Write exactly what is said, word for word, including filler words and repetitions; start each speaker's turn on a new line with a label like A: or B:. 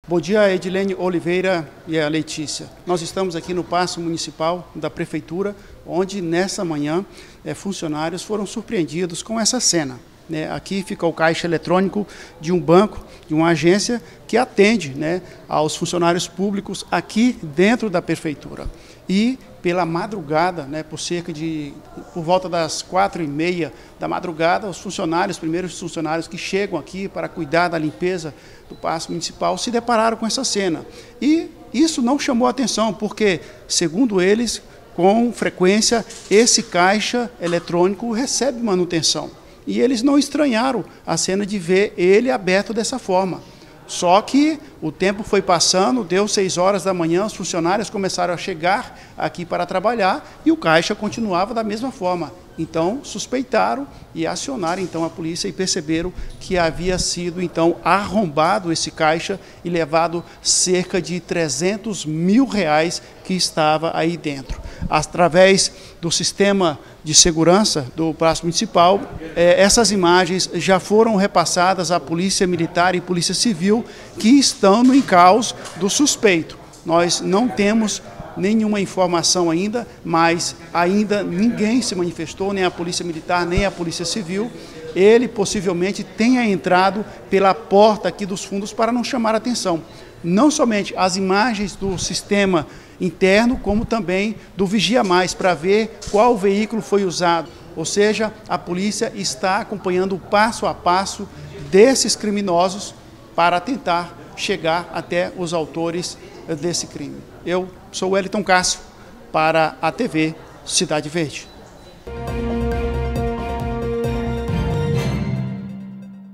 A: Bom dia, Edilene Oliveira e a Letícia. Nós estamos aqui no Paço Municipal da Prefeitura, onde nessa manhã é, funcionários foram surpreendidos com essa cena. Né? Aqui fica o caixa eletrônico de um banco, de uma agência que atende, né, aos funcionários públicos aqui dentro da Prefeitura. E pela madrugada, né, por cerca de, por volta das quatro e meia da madrugada, os funcionários, os primeiros funcionários que chegam aqui para cuidar da limpeza do Paço Municipal, se depararam com essa cena. E isso não chamou a atenção, porque, segundo eles, com frequência, esse caixa eletrônico recebe manutenção. E eles não estranharam a cena de ver ele aberto dessa forma. Só que o tempo foi passando, deu seis horas da manhã, os funcionários começaram a chegar aqui para trabalhar e o caixa continuava da mesma forma. Então, suspeitaram e acionaram então a polícia e perceberam que havia sido então arrombado esse caixa e levado cerca de trezentos mil reais que estava aí dentro. Através do sistema de segurança do Paço Municipal, eh, essas imagens já foram repassadas à Polícia Militar e Polícia Civil, que estão no encalço do suspeito. Nós não temos nenhuma informação ainda, mas ainda ninguém se manifestou, nem a Polícia Militar, nem a Polícia Civil. Ele possivelmente tenha entrado pela porta aqui dos fundos para não chamar a atenção. Não somente as imagens do sistema interno, como também do Vigia Mais, para ver qual veículo foi usado. Ou seja, a polícia está acompanhando o passo a passo desses criminosos para tentar chegar até os autores desse crime. Eu sou o Wellington Cássio, para a T V Cidade Verde.